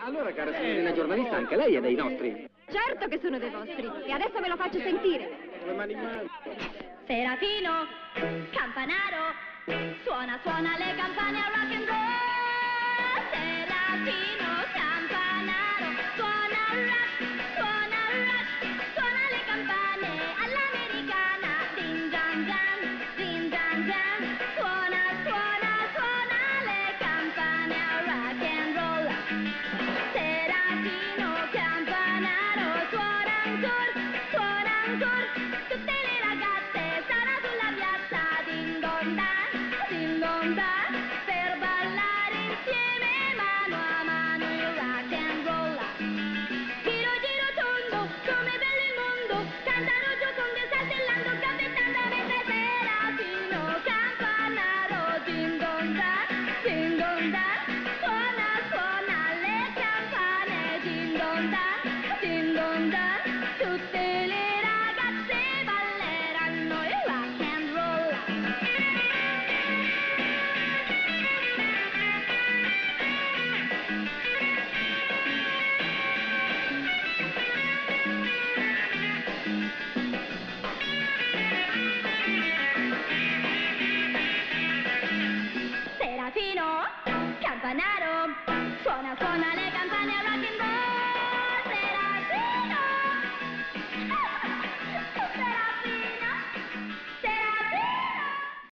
Allora, cara signorina giornalista, anche lei è dei nostri. Certo che sono dei vostri, e adesso ve lo faccio sentire. Le mani in mano. Serafino, campanaro, suona, suona le campane a rock and roll. Serafino, campanaro, suona rock, suona le campane all'americana. Din dan dan, din dan dan, suona, suona, suona le campane a rock and roll. Serafino, campanaro, suona ancor, tutte le ragazze stanno sulla piazza, din don dan, per ballare insieme mano a mano il rock and roll. Giro giro tondo, come bello il mondo, cantano gioconde saltellando, gambettando mentre Serafino, campanaro, din don dan, suona, suona le campane, din don dan.